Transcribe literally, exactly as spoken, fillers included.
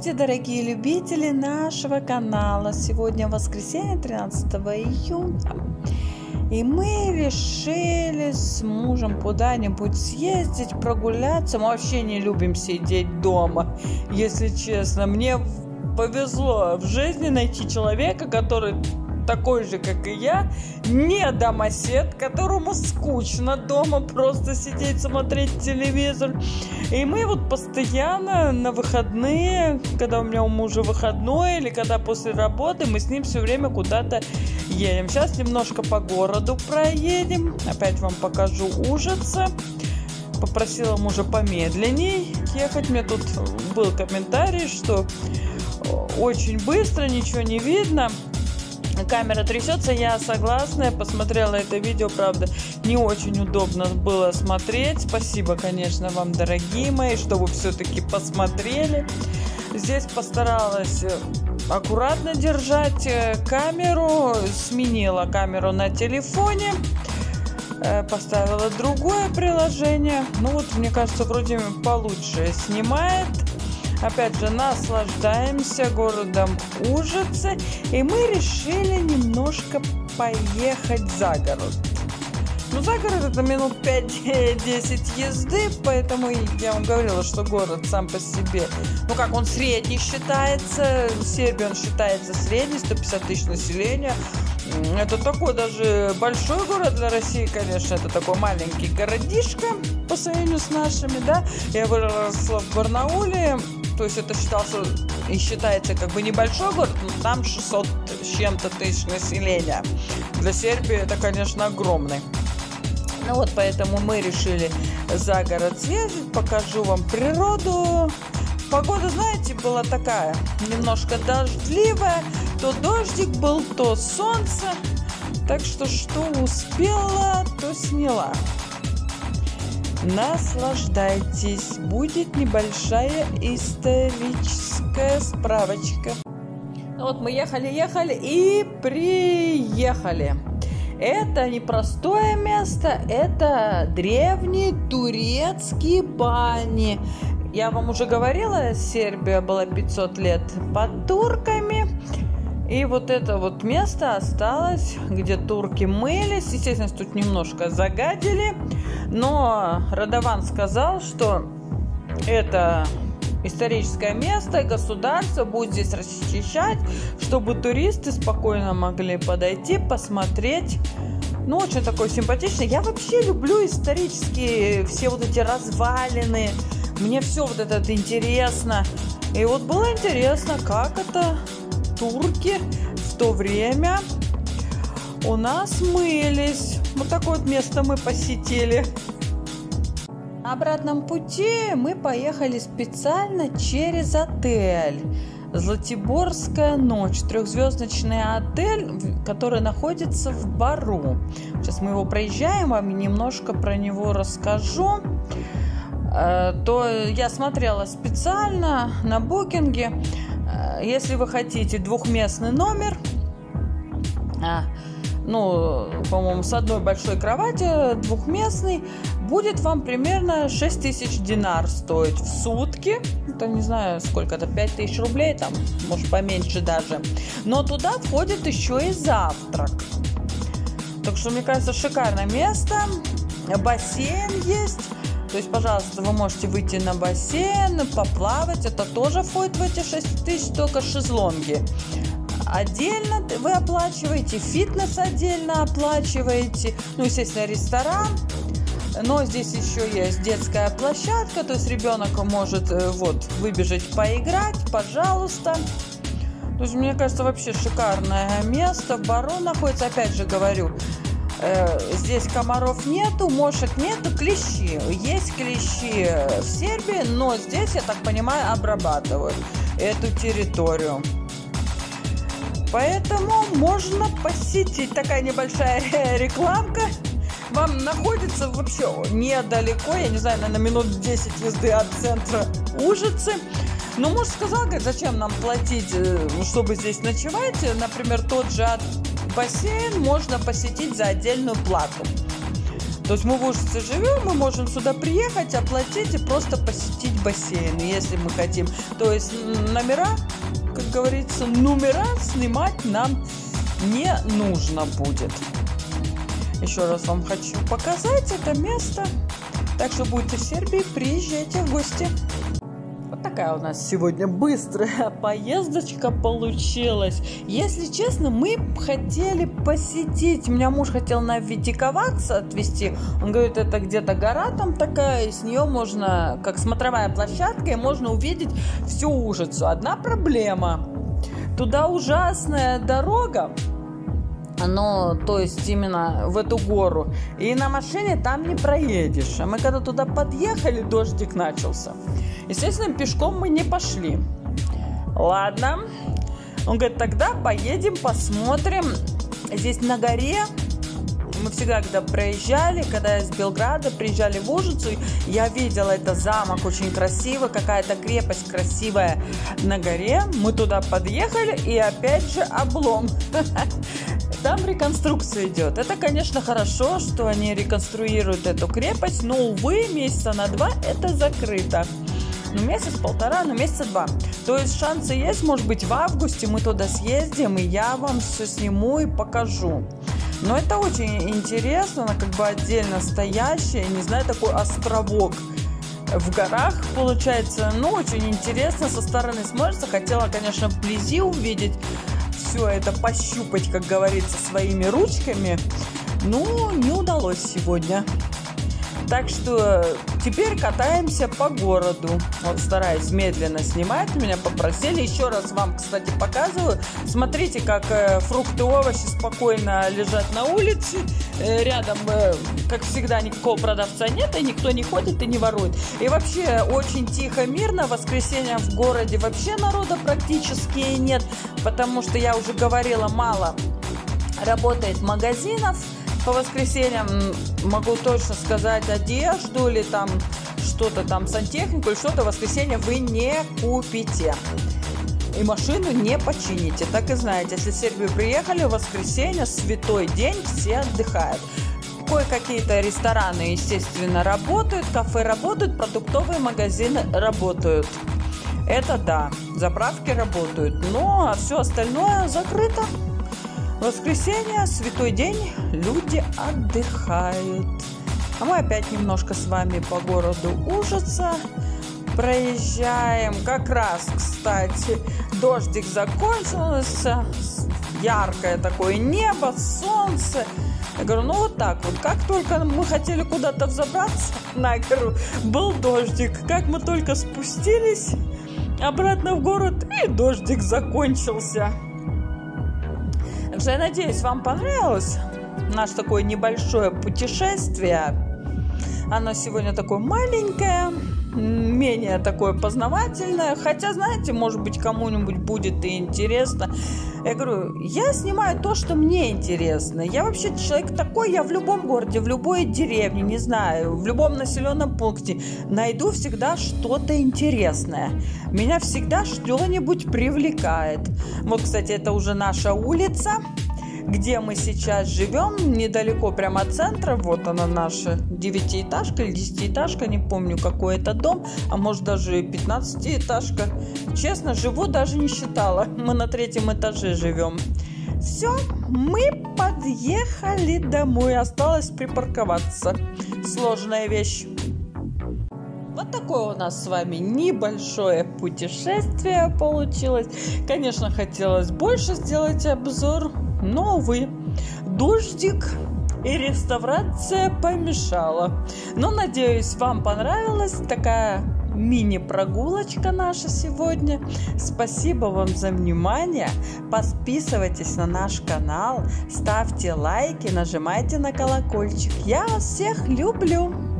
Здравствуйте, дорогие любители нашего канала! Сегодня воскресенье, тринадцатого июня. И мы решили с мужем куда-нибудь съездить, прогуляться. Мы вообще не любим сидеть дома, если честно. Мне повезло в жизни найти человека, который такой же, как и я, не домосед, которому скучно дома просто сидеть, смотреть телевизор. И мы вот постоянно на выходные, когда у меня у мужа выходной, или когда после работы, мы с ним все время куда-то едем. Сейчас немножко по городу проедем. Опять вам покажу Ужице. Попросила мужа помедленней ехать. Мне тут был комментарий, что очень быстро, ничего не видно. Камера трясется, я согласна, я посмотрела это видео, правда, не очень удобно было смотреть. Спасибо, конечно, вам, дорогие мои, что вы все-таки посмотрели. Здесь постаралась аккуратно держать камеру, сменила камеру на телефоне, поставила другое приложение. Ну вот, мне кажется, вроде получше снимает. Опять же, наслаждаемся городом Ужице, и мы решили немножко поехать за город. Ну, за город это минут пять-десять езды, поэтому я вам говорила, что город сам по себе, ну как, он средний считается, Сербия он считается средний, сто пятьдесят тысяч населения. Это такой даже большой город для России, конечно, это такой маленький городишко по сравнению с нашими, да. Я выросла в Барнауле. То есть это считался и считается как бы небольшой город, но там шестьсот с чем-то тысяч населения. Для Сербии это, конечно, огромный. Ну вот поэтому мы решили за город съездить, покажу вам природу. Погода, знаете, была такая, немножко дождливая. То дождик был, то солнце. Так что что успела, то сняла. Наслаждайтесь. Будет небольшая историческая справочка. Ну вот мы ехали-ехали и приехали. Это непростое место, это древние турецкие бани. Я вам уже говорила, Сербия была пятьсот лет под турками. И вот это вот место осталось, где турки мылись. Естественно, тут немножко загадили. Но Радован сказал, что это историческое место, и государство будет здесь расчищать, чтобы туристы спокойно могли подойти, посмотреть. Ну, очень такой симпатичный. Я вообще люблю исторические все вот эти развалины. Мне все вот это интересно. И вот было интересно, как это турки в то время у нас мылись. Вот такое вот место мы посетили. На обратном пути мы поехали специально через отель. Златиборская ночь. Трехзвездочный отель, который находится в Бару. Сейчас мы его проезжаем, вам немножко про него расскажу. То я смотрела специально на букинге. Если вы хотите двухместный номер, а, ну, по-моему, с одной большой кровати, двухместный, будет вам примерно шесть тысяч динар стоить в сутки. Это не знаю, сколько это, пять тысяч рублей, там, может, поменьше даже. Но туда входит еще и завтрак. Так что, мне кажется, шикарное место. Бассейн есть. То есть, пожалуйста, вы можете выйти на бассейн, поплавать. Это тоже входит в эти шесть тысяч, только шезлонги. Отдельно вы оплачиваете, фитнес отдельно оплачиваете. Ну, естественно, ресторан. Но здесь еще есть детская площадка. То есть, ребенок может вот выбежать поиграть, пожалуйста. То есть, мне кажется, вообще шикарное место. В Бару находится, опять же говорю, здесь комаров нету, мошек нету, клещи. Есть клещи в Сербии, но здесь, я так понимаю, обрабатывают эту территорию. Поэтому можно посетить. Такая небольшая рекламка. Вам находится вообще недалеко, я не знаю, на минут десять езды от центра Ужицы. Но муж сказал, говорит, зачем нам платить, чтобы здесь ночевать. Например, тот же бассейн можно посетить за отдельную плату. То есть мы в Ужице живем, мы можем сюда приехать, оплатить и просто посетить бассейн, если мы хотим. То есть номера, как говорится, номера снимать нам не нужно будет. Еще раз вам хочу показать это место. Так что будете в Сербии, приезжайте в гости. Вот такая у нас сегодня быстрая поездочка получилась. Если честно, мы хотели посетить. У меня муж хотел на Витиковаца отвезти. Он говорит, это где-то гора там такая, и с нее можно, как смотровая площадка, и можно увидеть всю Ужицу. Одна проблема. Туда ужасная дорога. Но, то есть именно в эту гору. И на машине там не проедешь. А мы когда туда подъехали, дождик начался. Естественно, пешком мы не пошли. Ладно. Он говорит, тогда поедем, посмотрим. Здесь на горе. Мы всегда, когда проезжали, когда из Белграда приезжали в Ужицу, я видела это замок очень красивый, какая-то крепость красивая на горе. Мы туда подъехали, и опять же облом. Там реконструкция идет. Это, конечно, хорошо, что они реконструируют эту крепость, но, увы, месяца на два это закрыто. Ну, месяц-полтора, ну, месяца два. То есть шансы есть, может быть, в августе мы туда съездим, и я вам все сниму и покажу. Но это очень интересно, она как бы отдельно стоящая, не знаю, такой островок в горах получается. Ну, очень интересно, со стороны смотрится. Хотела, конечно, вблизи увидеть все это, пощупать, как говорится, своими ручками. Но не удалось сегодня. Так что теперь катаемся по городу. Вот стараюсь медленно снимать. Меня попросили. Еще раз вам, кстати, показываю. Смотрите, как э, фрукты, овощи спокойно лежат на улице. Э, рядом, э, как всегда, никакого продавца нет, и никто не ходит и не ворует. И вообще очень тихо, мирно. В воскресенье в городе вообще народа практически нет. Потому что, я уже говорила, мало работает магазинов. По воскресеньям могу точно сказать, одежду или там что-то там, сантехнику или что-то в воскресенье вы не купите. И машину не почините. Так и знаете, если в Сербию приехали, в воскресенье, святой день, все отдыхают. Кое-какие-то рестораны, естественно, работают, кафе работают, продуктовые магазины работают. Это да, заправки работают, но а все остальное закрыто. Воскресенье, святой день, люди отдыхают. А мы опять немножко с вами по городу Ужица проезжаем. Как раз, кстати, дождик закончился, яркое такое небо, солнце. Я говорю, ну вот так вот, как только мы хотели куда-то взобраться на гору, был дождик. Как мы только спустились обратно в город, и дождик закончился. Так что я надеюсь, вам понравилось наше такое небольшое путешествие. Оно сегодня такое маленькое, менее такое познавательное. Хотя, знаете, может быть, кому-нибудь будет и интересно. Я говорю, я снимаю то, что мне интересно. Я вообще человек такой, я в любом городе, в любой деревне, не знаю, в любом населенном пункте найду всегда что-то интересное. Меня всегда что-нибудь привлекает. Вот, кстати, это уже наша улица, где мы сейчас живем, недалеко прямо от центра. Вот она, наша девятиэтажка или десятиэтажка, не помню, какой это дом, а может даже пятнадцатиэтажка. Честно, живу, даже не считала. Мы на третьем этаже живем. Все, мы подъехали домой, осталось припарковаться. Сложная вещь. Вот такое у нас с вами небольшое путешествие получилось. Конечно, хотелось больше сделать обзор, но, увы, дождик и реставрация помешала. Но, надеюсь, вам понравилась такая мини-прогулочка наша сегодня. Спасибо вам за внимание. Подписывайтесь на наш канал, ставьте лайки, нажимайте на колокольчик. Я вас всех люблю.